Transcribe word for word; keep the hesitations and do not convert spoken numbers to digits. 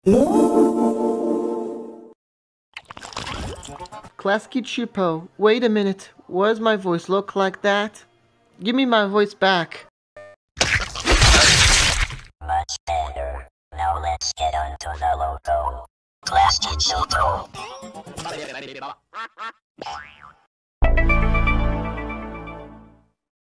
Klasky Csupo, wait a minute. Why does my voice look like that? Give me my voice back. Much better. Now let's get on to the logo. Klasky Csupo.